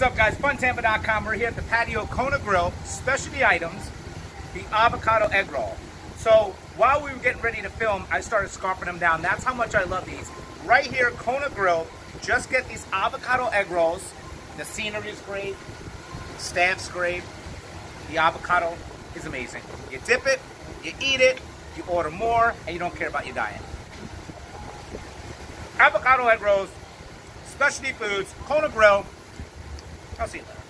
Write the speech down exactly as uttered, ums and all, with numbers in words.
up, guys? Fun Tampa dot com. We're here at the patio Kona Grill. Specialty items, the avocado egg roll. So while we were getting ready to film, I started scarfing them down. That's how much I love these. Right here, Kona Grill. Just get these avocado egg rolls. The scenery is great. Staff's great. The avocado is amazing. You dip it, you eat it, you order more, and you don't care about your diet. Avocado egg rolls, specialty foods, Kona Grill. I'll see you later.